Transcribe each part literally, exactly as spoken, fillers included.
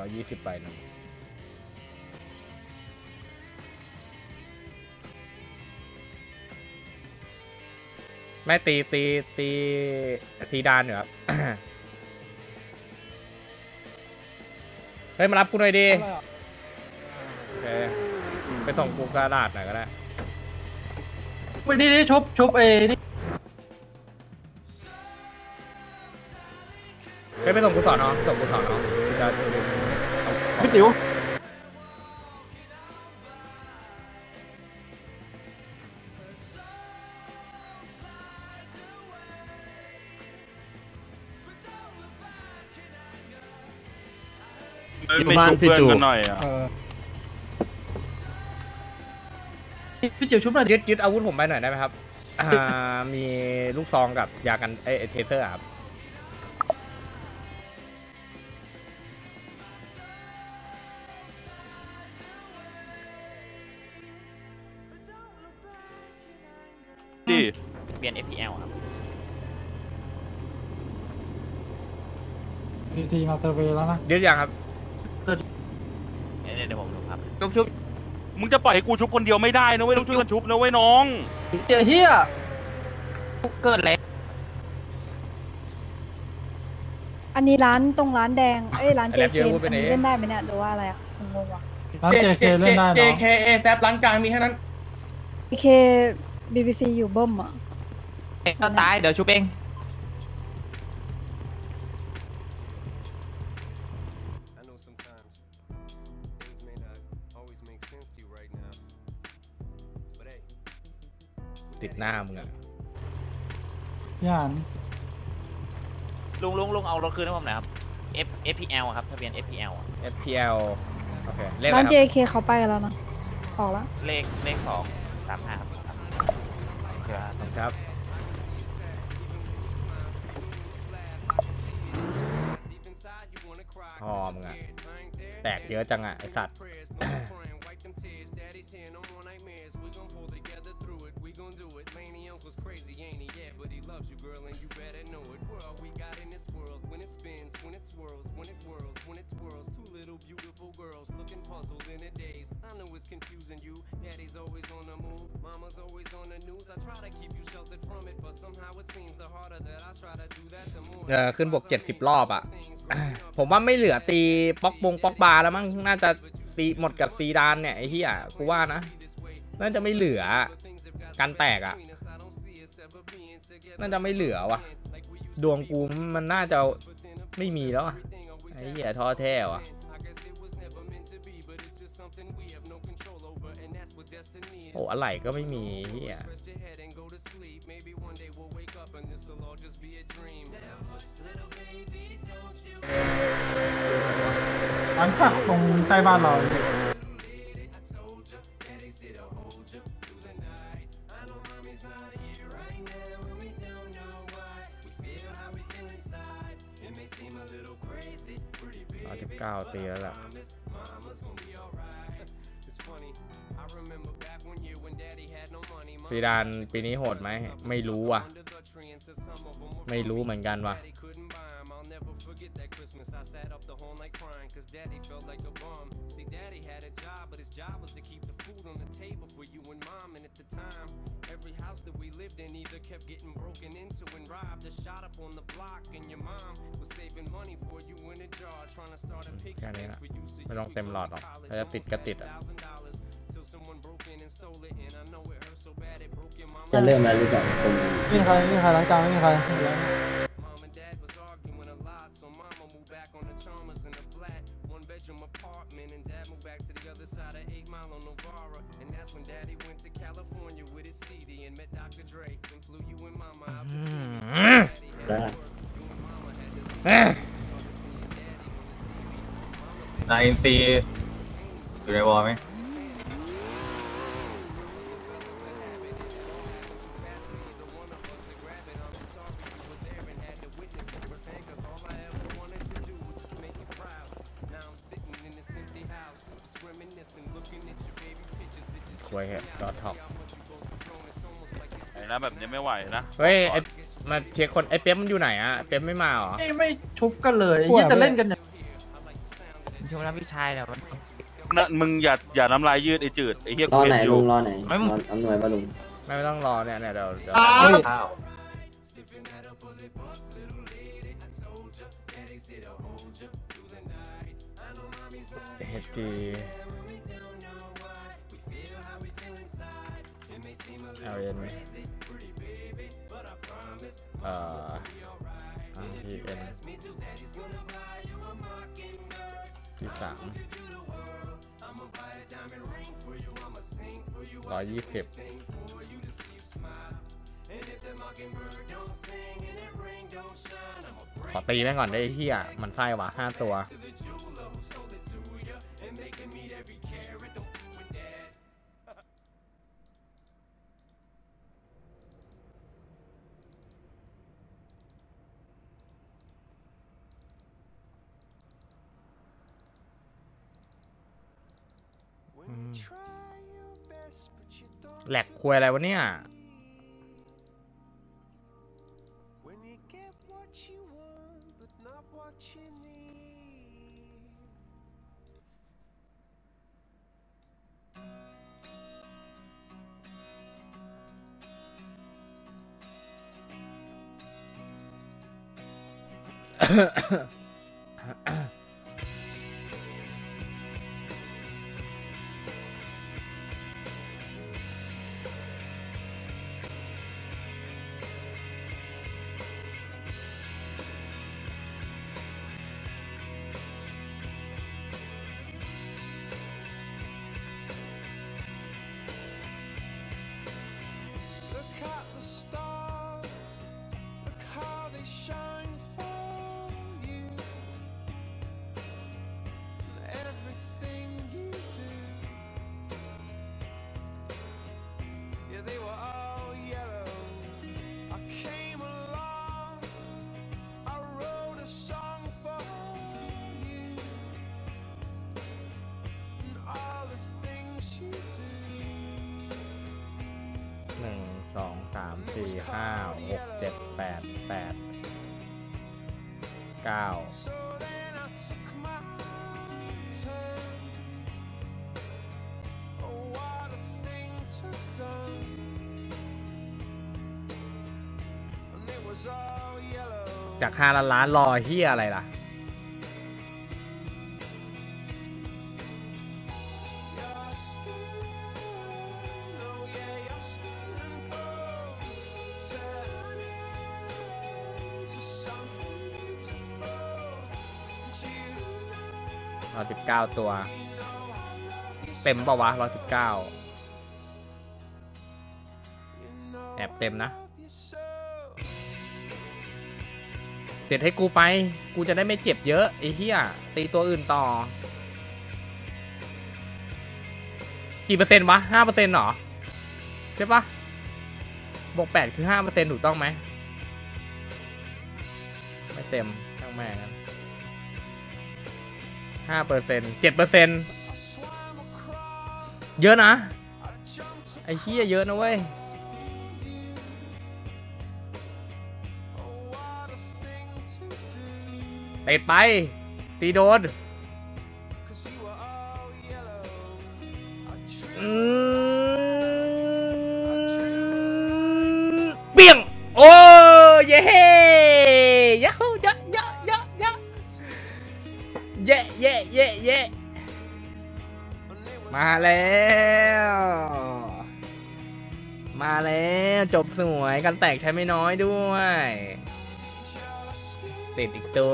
อยี่สิบใบนะไม่ตีตีตีซีดานอยู่ครับ เฮ้ยมารับกูหน่อยดิโอเคไปส่งกูกระดาษหน่อยก็ได้ไปนี่นี่ชุบชุบเอนี่ไปไปส่งกูสอนน้องส่งกูสอนน้องจะพี่ติ๋วไม่ชุบเพื่อนกันหน่อยอ่ะพี่จิ๋วชุบหน่อยยึดยึดอาวุธผมไปหน่อยได้ไหมครับอ่ามีลูกซองกับยากันไอเทเซอร์ครับดีเปลี่ยน เอฟ พี แอล ครับพีซีมาเซอร์เวย์แล้วนะยึดยังครับเดี๋ยวผมดูครับชุบชุบมึงจะปล่อยให้กูชุบคนเดียวไม่ได้นะเว้ยต้องช่วยกันชุบนะเว้ยน้องเฮียเฮียเกิดอะไรอันนี้ร้านตรงร้านแดงเอ้ยร้านเจเคอันนี้เล่นได้ไหมเนี่ยหรือว่าอะไรอ่ะงงว่ะร้านเจเคเล่นได้เนาะเจ เค เอ แซปร้านกลางมีแค่นั้นเจ เค บี บี ซี อยู่เบิ้มอ่ะก็ตายเดี๋ยวชุบเองติดหน้ามึงอะย่านลุงลุงลุงเอารถคืนให้ผมหน่อยครับ F เอฟ พี แอล ครับทะเบียน เอฟ พี แอลเอฟ พี แอล โอเคเลขอะไรคร้ารันบเจ เค เขาไปแล้วนะออกแล้วเลขเลขสองสามห้าครับครับพอมึงอะแตกเยอะจังอะไอสัตว์เออขึ้นบวกเจ็ดสิบรอบอ่ะ ผมว่าไม่เหลือตีป๊อกบงป๊อกบาแล้วมั้งน่าจะซีหมดกับซีดานเนี่ยไอ้เหี้ยกูว่านะน่าจะไม่เหลือการแตกอ่ะน่าจะไม่เหลือว่ะดวงกูมันน่าจะไม่มีแล้วอ่ะไอ้เหี้ยท้อแท้ว่ะโอ้อะไรก็ไม่มีเหี้ยร้านสักตรงใกล้บ้านเราเอาสิบเก้าตีแล้วล่ะซีดานปีนี้โหดไหมไม่รู้ว่ะไม่รู้เหมือนกันว่ะแค่นี้นะไม่ต้องเต็มหลอดหรอกถ้าจะติดก็ติดอ่ะจะเริ่มแล้วหรือเปล่าผมไม่มีใครไม่มีใครร้านกลางไม่มีใครนายอินซีอยู่ในวอลไหมช่วยเหรอดอทท็อกไอ้นะแบบนี้ไม่ไหวนะเฮ้ยไอมาเช็คคนไอเป๊ปมันอยู่ไหนอะเป๊ปไม่มาหรอไม่ไม่ชุบกันเลยที่จะเล่นกันเนี่ยชมนะพี่ชายแต่มันนะมึงอย่าอย่าน้ำลายยืดไอ้จืดไอ้เหี้ยรกูอเห็ไหนนอลุยู่งรอไหนไม่รออำนวยป่ะลุงไม่ต้องรอเนี่ยเนี่ยเดี๋ยวเดี๋ยวข้าวเฮจีเอลเอ็นเอ่ออาร์ทีเอ็นที่สามร้อยยี่สิบขอตีแม่งก่อนได้ไอ้เหี้ยมันไส้ว่ะห้าตัวแหลกคุยอะไรวะเนี่ยหนึ่งสองสามสี่ห้าหกเจ็ดแปดแปดเก้าจากห้าล้านล้านรอเฮียอะไรล่ะร้อยสิบเก้าตัวเต็มปะวะร้อยสิบเก้าแอบเต็มนะเด็ดให้กูไปกูจะได้ไม่เจ็บเยอะไอ้เหี้ยตีตัวอื่นต่อกี่เปอร์เซ็นต์วะห้าเปอร์เซ็นต์หรอใช่ปะบวกแปดคือห้าเปอร์เซ็นต์ถูกต้องไหมไม่เต็มช่างแม่งกันห้าเปอร์เซ็นต์เจ็ดเปอร์เซ็นต์เยอะนะไอ้เหี้ยเยอะนะเว้ยเตะไปตีโดนเบี่ยงโอ้เย้ยะฮูยะยะยะยะเย่เย่เย่เย่มาแล้วมาแล้วจบสวยกันแตกใช้ไม่น้อยด้วยติดอีกตัว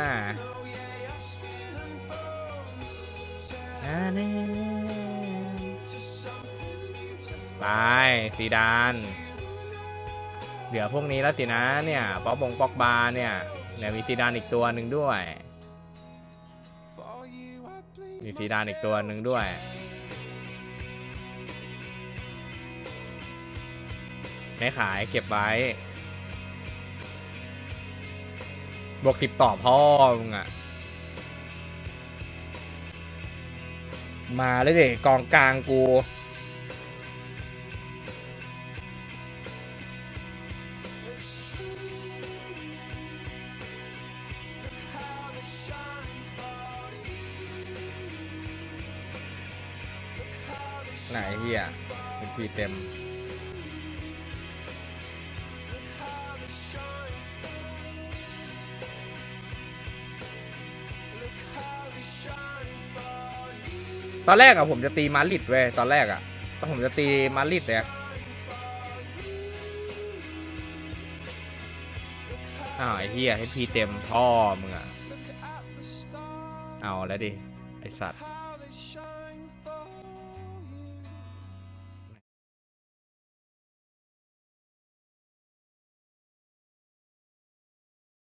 ไปซีดานเหลือพวกนี้แล้วสินะเนี่ยป๊อกบงป๊อกบาเนี่ยเนี่ยมีซีดานอีกตัวหนึ่งด้วยมีซีดานอีกตัวหนึ่งด้วยไม่ขายเก็บไว้บวกสิบต่อพ่อมึงอะมาเลยเด็กกองกลางกูไหนเฮียเป็นทีเต็มตอนแรกอะผมจะตีมาริดเว้ยตอนแรกอะตอนผมจะตีมาริดเนี่ยอ้าวไอ้เฮียให้พีเต็มพ่อมึงอะเอาแล้วดิไอสัตว์